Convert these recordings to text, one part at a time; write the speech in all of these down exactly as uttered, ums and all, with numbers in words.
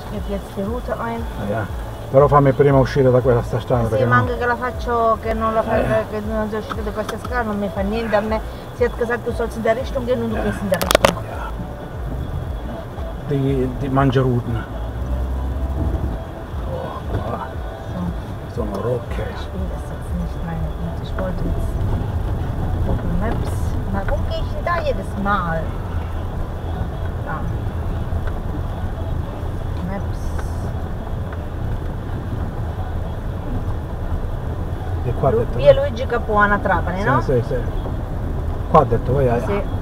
Io piazzo die Route ein. Ja. Però fammi prima uscire da questa strada. Sì, perché ma no- anche che la faccio, che non la faccio, che non sono uscita da questa strada, non mi fa niente a me. Sie hat gesagt, du sollst in der Richtung gehen und du gehst in der Richtung. Di, di Mangiarudna. Oh, qua. So. Sono rocche. Ich will das jetzt nicht meine Güte. Ich wollte jetzt Google Maps. Warum gehe ich denn da jedes Mal? Da. Maps. E qua ha Lu- detto. Via Luigi Capuana Trapani, no? Sì, sì, sì. Qua ha detto, vai, vai. Sì.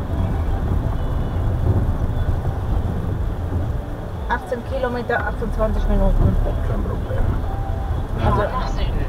achtzehn Kilometer, achtundzwanzig Minuten. Kein Problem. Also, Nach Süden.